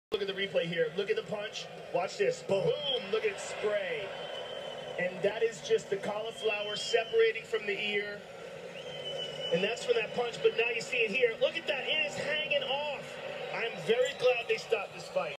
Look at the replay here. Look at the punch. Watch this. Boom. Look at it spray. And that is just the cauliflower separating from the ear. And that's from that punch. But now you see it here. Look.